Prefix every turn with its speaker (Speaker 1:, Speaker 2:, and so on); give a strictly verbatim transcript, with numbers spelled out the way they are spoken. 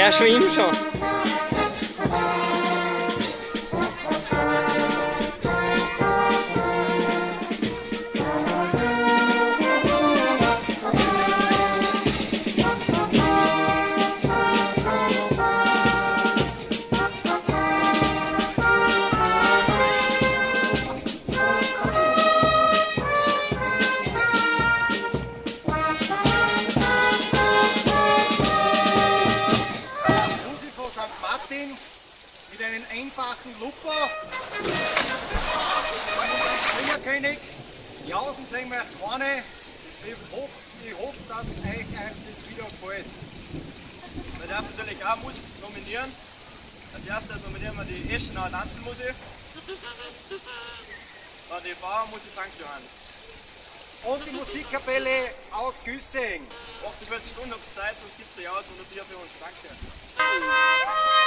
Speaker 1: der schwimmt schon.
Speaker 2: Mit einem einfachen Lupper. Springerkönig. Jausen sehen wir vorne. Ich hoffe, ich hoffe, dass euch das Video gefällt.
Speaker 3: Wir dürfen natürlich auch Musik nominieren. Als erstes nominieren wir die Eschenauer Tanzelmusik. Dann die Bauernmusik Sankt Johann.
Speaker 2: Und die Musikkapelle aus Güssing.
Speaker 3: achtundvierzig Stunden habt ihr Zeit, sonst gibt es ja aus und für uns. Danke.